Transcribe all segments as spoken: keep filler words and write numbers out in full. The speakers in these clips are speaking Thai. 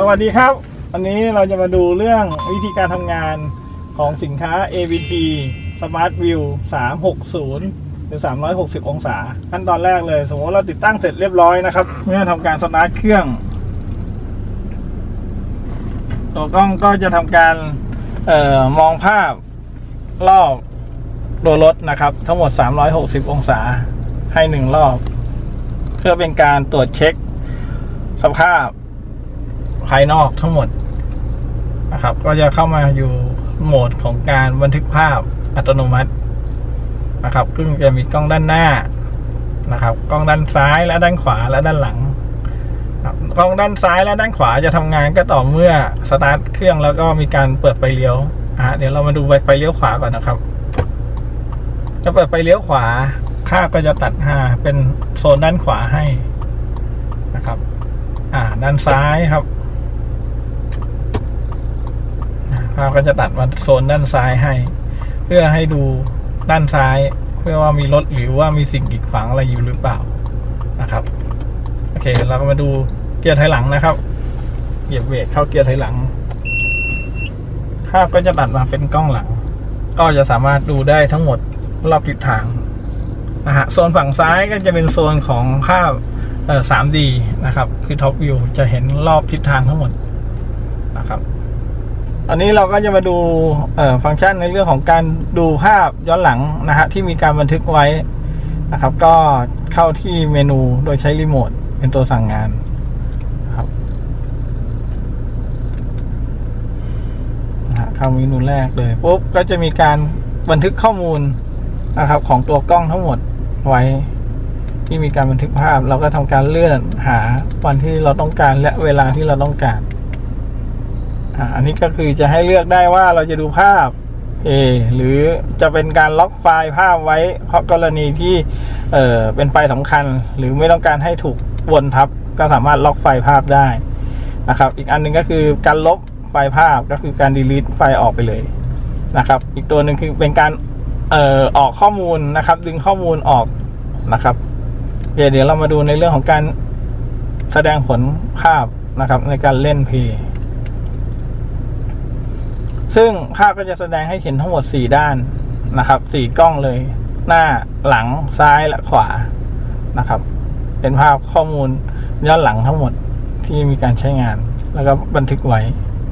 สวัสดีครับวันนี้เราจะมาดูเรื่องวิธีการทำงานของสินค้า เอ วี ที Smart View สามหกศูนย์หรือสามร้อยหกสิบองศาขั้นตอนแรกเลยสมมติว่าเราติดตั้งเสร็จเรียบร้อยนะครับเมื่อทำการสตาร์ทเครื่องตัวกล้องก็จะทำการเอ่อมองภาพรอบตัวรถนะครับทั้งหมดสามร้อยหกสิบองศาให้หนึ่งรอบเพื่อเป็นการตรวจเช็คสภาพภายนอกทั้งหมดนะครับก็จะเข้ามาอยู่โหมดของการบันทึกภาพอัตโนมัตินะครับซึ่งจะมีกล้องด้านหน้านะครับกล้องด้านซ้ายและด้านขวาและด้านหลังกล้องด้านซ้ายและด้านขวาจะทำงานก็ต่อเมื่อสตาร์ทเครื่องแล้วก็มีการเปิดไฟเลี้ยวอ่ะเดี๋ยวเรามาดูไฟเลี้ยวขวาก่อนนะครับจะเปิดไฟเลี้ยวขวาภาพก็จะตัดหาเป็นโซนด้านขวาให้นะครับอ่าด้านซ้ายครับภาพก็จะตัดมาโซนด้านซ้ายให้เพื่อให้ดูด้านซ้ายเพื่อว่ามีรถหรือว่ามีสิ่งกีดขวางอะไรอยู่หรือเปล่านะครับโอเคเราก็มาดูเกียร์ถอยหลังนะครับเหยียบเบรกเข้าเกียร์ถอยหลังภาพก็จะตัดมาเป็นกล้องหลังก็จะสามารถดูได้ทั้งหมดรอบทิศทางนะฮะโซนฝั่งซ้ายก็จะเป็นโซนของภาพเอ่อ ทรี ดี นะครับคือท็อปวิวจะเห็นรอบทิศทางทั้งหมดนะครับอันนี้เราก็จะมาดูเอ่อฟังก์ชันในเรื่องของการดูภาพย้อนหลังนะฮะที่มีการบันทึกไว้นะครับก็เข้าที่เมนูโดยใช้รีโมทเป็นตัวสั่งงานครับนะฮะเข้าเมนูแรกเลยปุ๊บก็จะมีการบันทึกข้อมูลนะครับของตัวกล้องทั้งหมดไว้ที่มีการบันทึกภาพเราก็ทำการเลื่อนหาวันที่เราต้องการและเวลาที่เราต้องการอันนี้ก็คือจะให้เลือกได้ว่าเราจะดูภาพ A หรือจะเป็นการล็อกไฟล์ภาพไว้เพราะกรณีที่เอ่อเป็นไฟล์สำคัญหรือไม่ต้องการให้ถูกวนทับก็สามารถล็อกไฟล์ภาพได้นะครับอีกอันนึงก็คือการลบไฟล์ภาพก็คือการ delete ไฟล์ออกไปเลยนะครับอีกตัวหนึ่งคือเป็นการเอ่อออกข้อมูลนะครับดึงข้อมูลออกนะครับเดี๋ยวเดี๋ยวเรามาดูในเรื่องของการแสดงผลภาพนะครับในการเล่นเพลย์ซึ่งภาพก็จะแสดงให้เห็นทั้งหมดสี่ด้านนะครับสี่กล้องเลยหน้าหลังซ้ายและขวานะครับเป็นภาพข้อมูลย้อนหลังทั้งหมดที่มีการใช้งานแล้วก็บันทึกไว้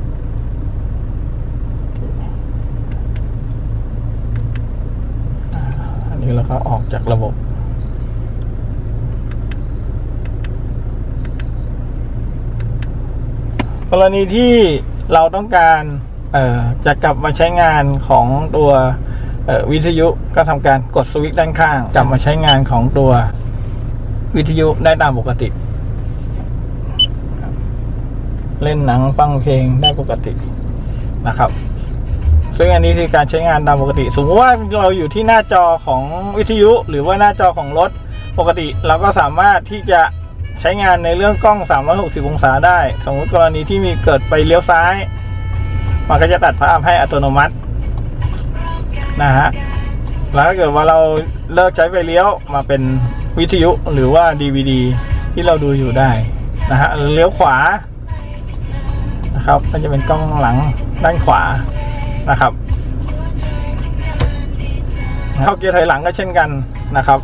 อันนี้เราก็ออกจากระบบกรณีที่เราต้องการเอ่อจะกลับมาใช้งานของตัววิทยุก็ทำการกดสวิตช์ด้านข้างกลับมาใช้งานของตัววิทยุได้ตามปกติเล่นหนังฟังเพลงได้ปกตินะครับซึ่งอันนี้คือการใช้งานตามปกติสมมติว่าเราอยู่ที่หน้าจอของวิทยุหรือว่าหน้าจอของรถปกติเราก็สามารถที่จะใช้งานในเรื่องกล้องสามร้อยหกสิบองศาได้สมมติกรณีที่มีเกิดไปเลี้ยวซ้ายมันก็จะตัดภาพให้อัตโนมัตินะฮะแล้วถ้าเกิดว่าเราเลิกใช้ไฟเลี้ยวมาเป็นวิทยุหรือว่า ดี วี ดี ที่เราดูอยู่ได้นะฮะเลี้ยวขวานะครับก็จะเป็นกล้องหลังด้านขวานะครับเข้าเกียร์ถอยหลังก็เช่นกันนะครับ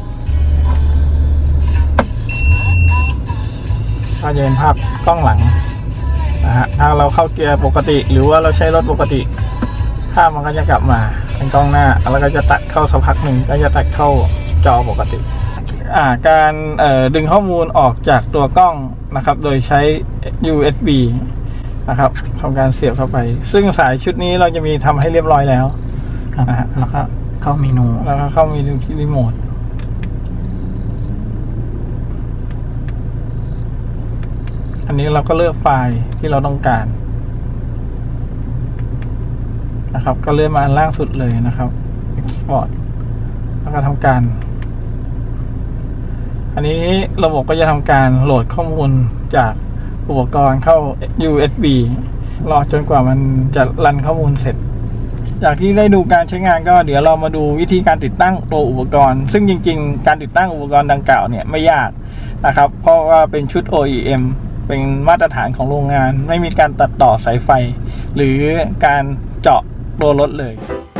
ก็จะเป็นภาพกล้องหลังนะฮะถ้าเราเข้าเกียร์ปกติหรือว่าเราใช้รถปกติภาพมันก็จะกลับมาเป็นกล้องหน้าแล้วก็จะตัดเข้าสักพักหนึ่งก็จะตัดเข้าจอปกติอ่าการเอ่อดึงข้อมูลออกจากตัวกล้องนะครับโดยใช้ ยู เอส บี นะครับทำการเสียบเข้าไปซึ่งสายชุดนี้เราจะมีทำให้เรียบร้อยแล้วนะฮะแล้วก็เข้าเมนูแล้วก็เข้าเมนูที่รีโมทอันนี้เราก็เลือกไฟล์ที่เราต้องการนะครับก็เลื่อนมาอันล่างสุดเลยนะครับ Export แล้วก็ทำการอันนี้ระบบก็จะทำการโหลดข้อมูลจากอุปกรณ์เข้า ยู เอส บี รอจนกว่ามันจะรันข้อมูลเสร็จจากที่ได้ดูการใช้งานก็เดี๋ยวเรามาดูวิธีการติดตั้งตัวอุปกรณ์ซึ่งจริงๆการติดตั้งอุปกรณ์ดังกล่าวเนี่ยไม่ยากนะครับเพราะว่าเป็นชุด โอ อี เอ็มเป็นมาตรฐานของโรงงานไม่มีการตัดต่อสายไฟหรือการเจาะตัวรถเลย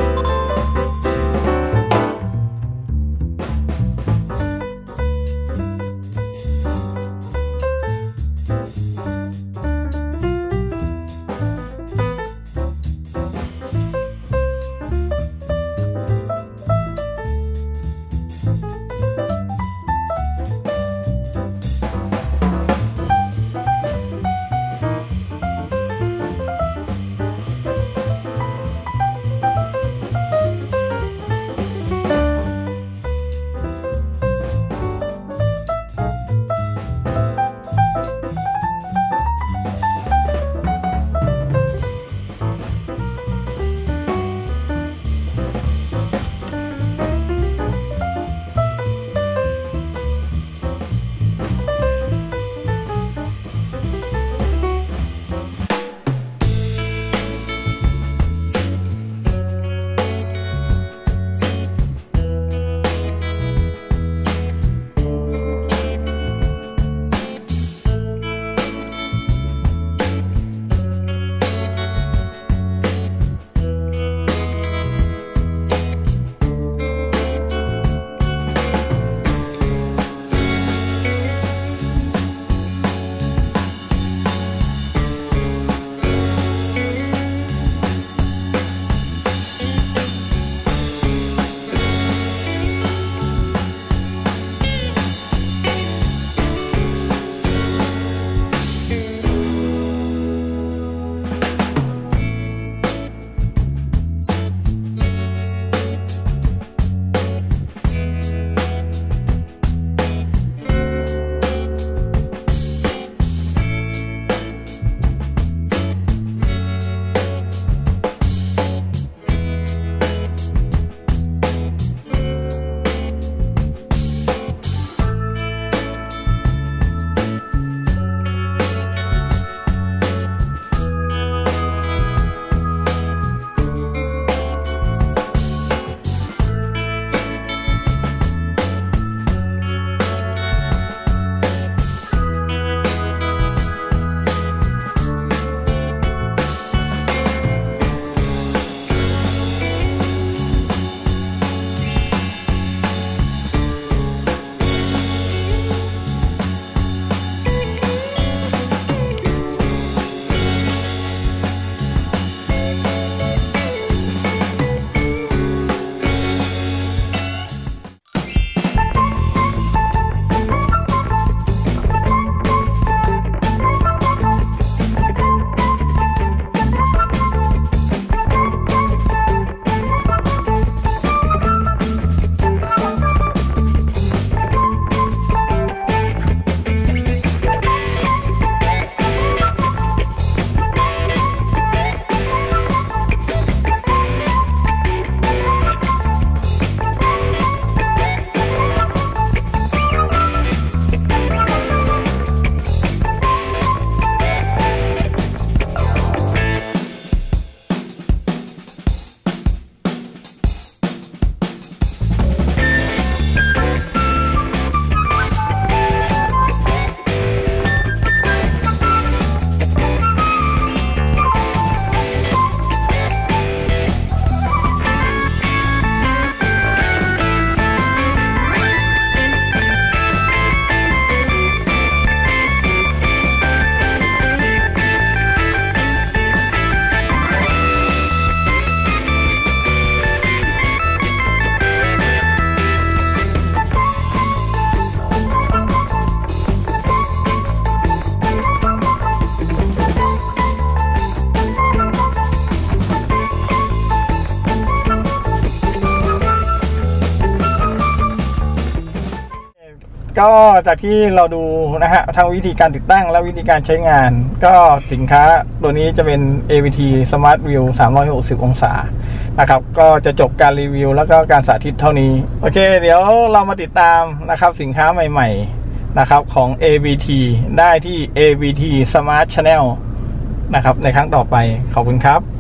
ก็จากที่เราดูนะฮะทั้งวิธีการติดตั้งและวิธีการใช้งานก็สินค้าตัวนี้จะเป็น เอ วี ที Smart View สามร้อยหกสิบองศานะครับก็จะจบการรีวิวแล้วก็การสาธิตเท่านี้โอเคเดี๋ยวเรามาติดตามนะครับสินค้าใหม่ๆนะครับของ เอ วี ที ได้ที่ เอ วี ที Smart Channel นะครับในครั้งต่อไปขอบคุณครับ